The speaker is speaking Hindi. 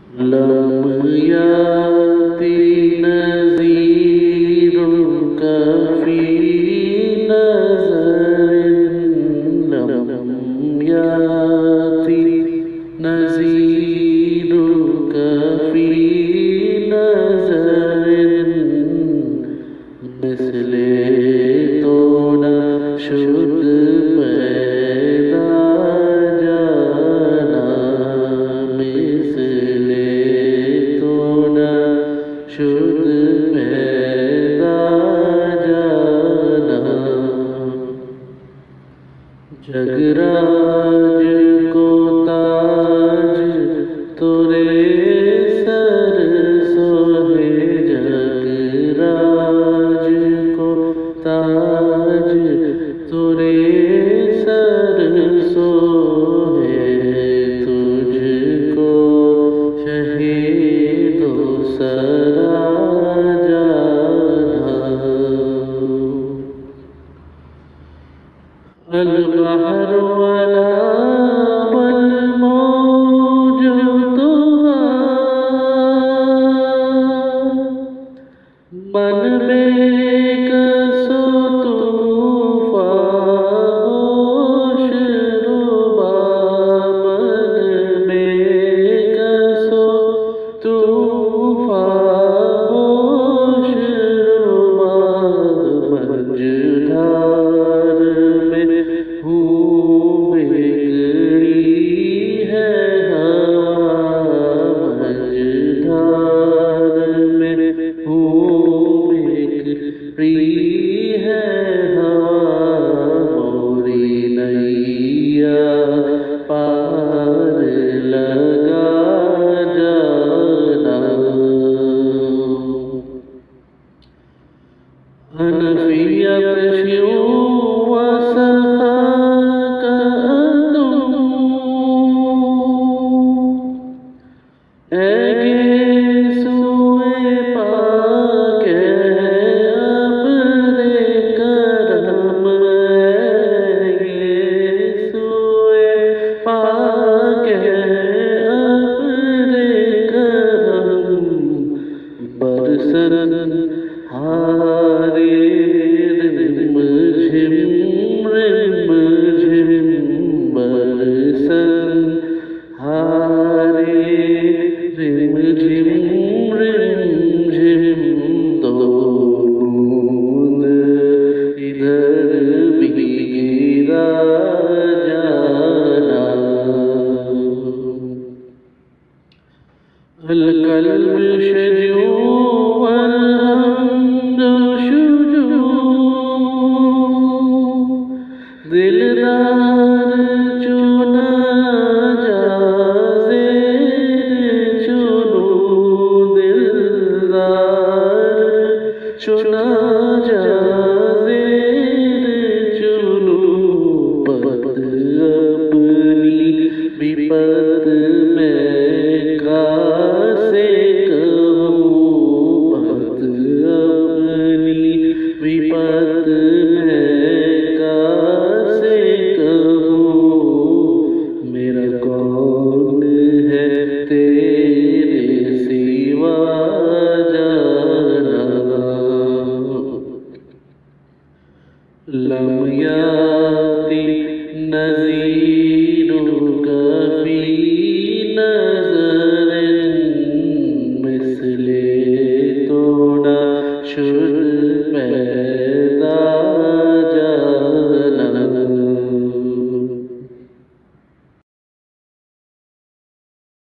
लम याति नज़ीरुन कफ़ी नज़रिन लम याति नज़ीरुन कफ़ी नज़रिन मिसले तो न शुद पैदा जाना मिसले तो न शुद पैदा जाना जगराज को ताज तुरे सर सोहे जगराज को ताज तुरे सर सोहे तुझको शहीदो सरा जाना अल-बहर वला वल मौज मन में कसो तूफ़ान शुरुबा मन में कसो तूफ़ान शुरुबा मझधार में हूँ बिगड़ी है हवा मझधार में हूँ बिगड़ी है हवा मोरी नैया पार लगा जाना हनफियत शिऊ बरसन हारे रिम झिम बरसन हारे रिम झिम दो बूंद इधर भी गिरा जाना अल-कल्ब शजू दिलदार चुना जाज़े चुनू दिलदार चुना जाज़े चुनू पद अपनी विपत